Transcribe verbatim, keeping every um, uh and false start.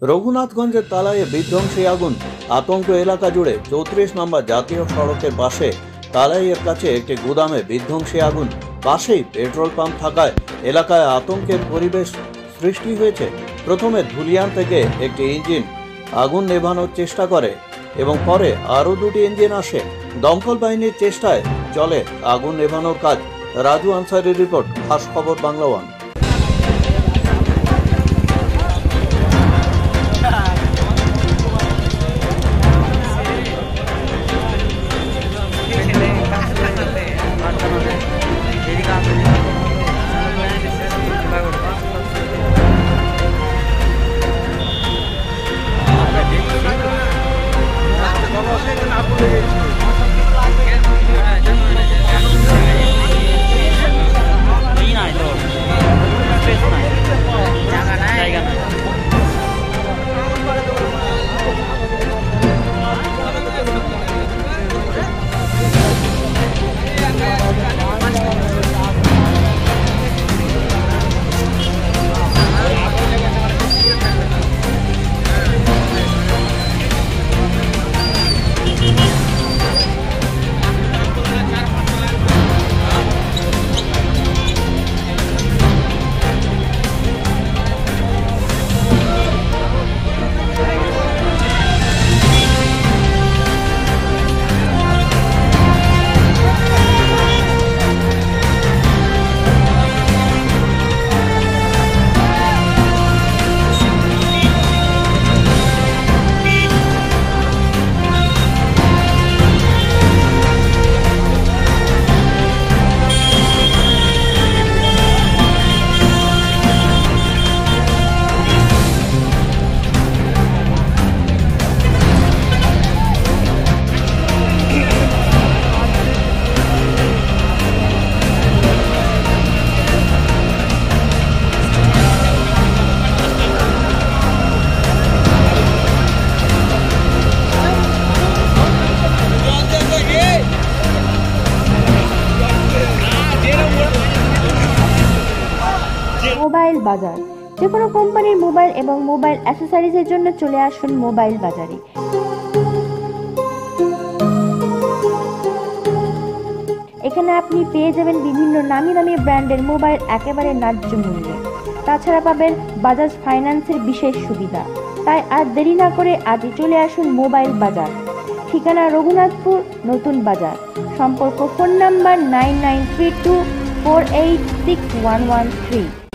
রঘুনাথগঞ্জের তালায়ে বিধ্বংসী আগুন, আতঙ্ক এলাকা জুড়ে। চৌত্রিশ নম্বর জাতীয় সড়কের পাশে তালাইয়ের কাছে একটি গুদামে বিধ্বংসী আগুন, পাশেই পেট্রোল পাম্প থাকায় এলাকায় আতঙ্কের পরিবেশ সৃষ্টি হয়েছে। প্রথমে ধুলিয়ান থেকে একটি ইঞ্জিন আগুন নেভানোর চেষ্টা করে এবং পরে আরও দুটি ইঞ্জিন আসে। দমকল বাহিনীর চেষ্টায় চলে আগুন নেভানোর কাজ। রাজু আনসারির রিপোর্ট, খাস খবর বাংলা ওয়ান। মোবাইল বাজার, যে কোনো কোম্পানির মোবাইল এবং মোবাইল অ্যাসেসরিজের জন্য চলে আসুন মোবাইল বাজারে। এখানে আপনি পেয়ে যাবেন বিভিন্ন নামি দামি ব্র্যান্ডের মোবাইল একেবারে ন্যায্য মূল্যে। তাছাড়া পাবেন বাজাজ ফাইন্যান্সের বিশেষ সুবিধা। তাই আর দেরি না করে আজই চলে আসুন মোবাইল বাজার। ঠিকানা রঘুনাথপুর নতুন বাজার। সম্পর্ক phone number nine nine three two four eight six one one three.